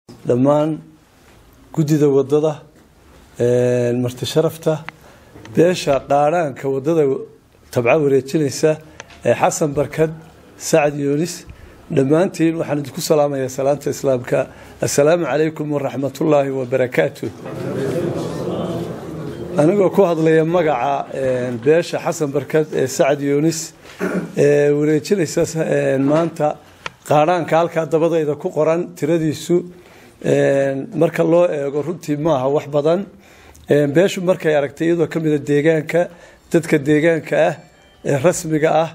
dhammaan guddida wadada marti sharafta beesha qaaraanka wadada tabca wareejinaysa xasan barkad sacad yunis dhammaantiin waxaan idinku salaamayaa salaanta islaamka assalaamu calaykum waraxmatullaahi wabarakaatuh anigoo ku hadlaya magaca beesha xasan barkad sacad yunis wareejinaysa maanta qaaraanka halka dabadayda ku qoran tiradiisu marka loo eego runtii maaha wax badan beeshu markay aragtay iyadoo ka mid ah deegaanka dadka deegaanka ah ee rasmiga ah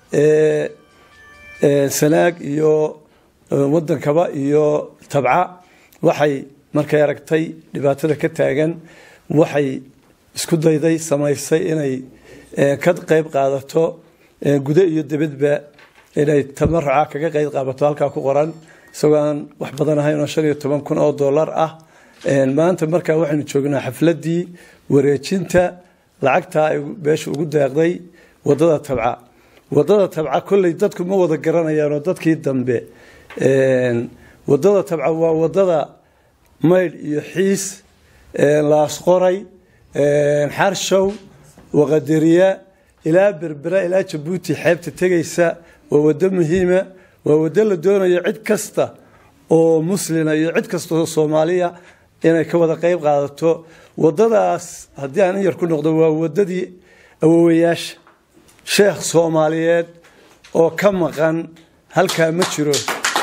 sanaag iyo wadankaba iyo tabca waxay markay aragtay dhibaatada ka taagan waxay isku dayday samaysay inay ka qayb qaadato gudo iyo dibadba inay tamarruca kaga qayb qaadato halka ku qoran isagoo aan wax badan ahayn oo $15,000 ah maanta markaa waxaynu joognaa xafladii wareejinta lacagta ay beesha ugu deeqday wadada tabca kolley dadku ma wada garanayaan oo dadkii dambe wadada tabca waa wadada maydh iyo xiis laasqoray xarshow waqadariya ilaa berbera ilaa jabuuti xeebta tegaysa waa wado muhiima waa wado la doonayo cid kasta oo muslina iyo cid kasta oo Soomaaliya inay ka wada qayb qaadato wadadaas haddii aan yar ku noqdo waa wadadii awoowayaasha sheekh Soomaaliyeed oo ka maqan halka ma jiro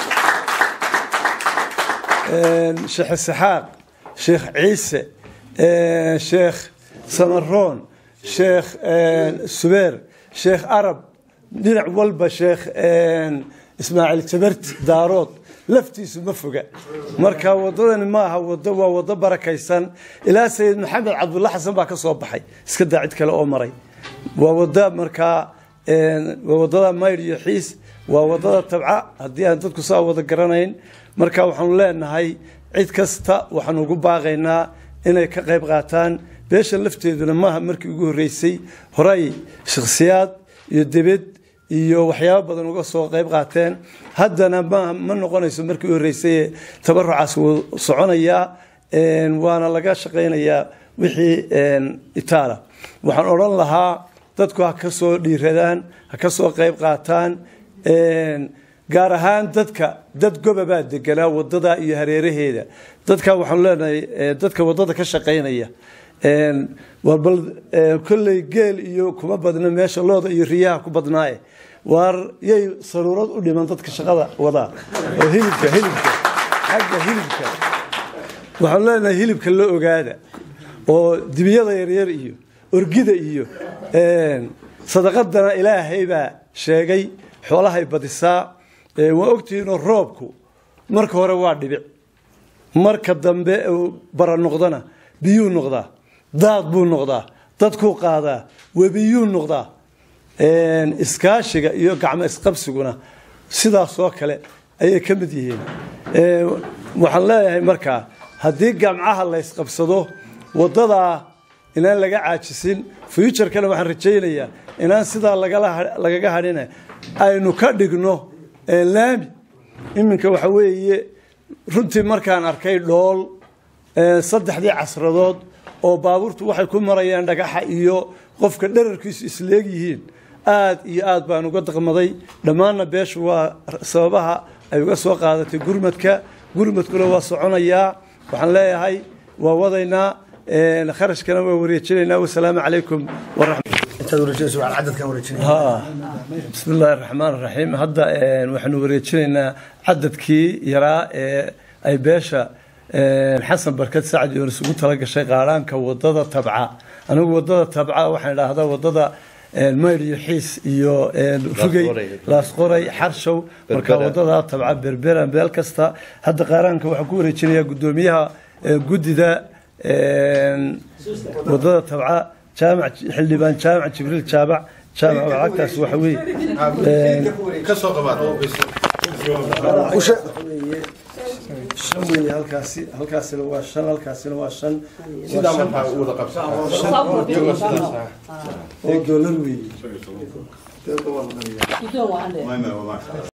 sheekh Saxaaq sheekh Ciise sheekh Samaroon sheekh Subeer sheekh Arab dhinac walba sheekh Ismaaciil Jabart Daarood laftiisu ma foga marka wadadan ma aha waa wado barakaysan ilaa Sayid Maxamed Cabdulla Xasan baa ka soo baxay iska daacid kale oo maray waa wada marka waa wadada Maydh iyo Xiis waa wadada Tabca haddii aan dadku soo wada garanayn marka waxaan leenahay cid kasta waxaan ugu baaqaynaa inay ka qayb qaataan beesha lafteeduna maaha markii ugu horeysay horay shakhsiyaad iyo dibad iyo waxyaabo badan uga soo qayb qaateen haddana ma noqonayso markii horeysay tabarrucaas soconaya waana laga shaqeynayaa wixii itaala waxaan oran lahaa dadku ha ka soo dhiiradaan ha ka soo qayb qaataan gaar ahaan dad gobobaa deganaa wadada iyo hareeraheeda dadka waxaan leenahay dadka wadada ka shaqeynaya warbal kulley geel iyo kuma badna meesha looda iyo riyaha ku badnaaye war yay saruurad u dhiman dadka shaqada wada oo hilibka xagga hilibka waxaan leenahay hilibka la ogaada oo dibiyada yaryar iyo orgida iyo sadaqadana Ilaahay baa sheegay xoolahay badisaa waa ogtihiin roobku marka hore waa dhibic marka dambe bara noqdana biyuu noqdaa daad buu noqdaa dadku qaadaa wabiyuu noqdaa iskaashiga iyo gacmo isqabsiguna sidaas oo kale ayay ka mid yihiin waxaan leeyahay marka haddii gacmaha la isqabsado wadada inaan laga caajisin future-kana waxaan rajaynayaa inaan sidaa lagaga hadhina aynu ka dhigno laami iminka waxa weeye runtii markaan arkay dhool saddexdii casradood oo baabuurtu waxay ku marayaan dhagaxa iyo qofka dherarkiisu isleeg yihiin aad iyo aad baan uga dhaqmaday dhammaanna beeshu waa sababaha ay uga soo qaadatay gurmadkuna waa soconayaa waxaan leeyahay waa wadaynaa kharashkana waa wareejinaynaa wasalaamu calaykum بسم الله الرحمن الرحيم هذا نحن وريتشينا عددكي يرى أي باشا حسن بركات سعد يونس قلت لك شيء قاران كوضده تبعه أنا وضده تبعه وحنا هذا وضده الميل يحيس يو فوقي لاسقوري حرشو مركا وضده تبعه بربرا بالكستا هذا قاران كوحكوري تشينيا قدوميها قدي ذا وضده تبعه جامع حلبان جامع جبريل جامع وعكاس وحوي كسو قبار شوي هالكاسي لو شن هالكاسي لو شن سيدا ما ودا قبص $1 وي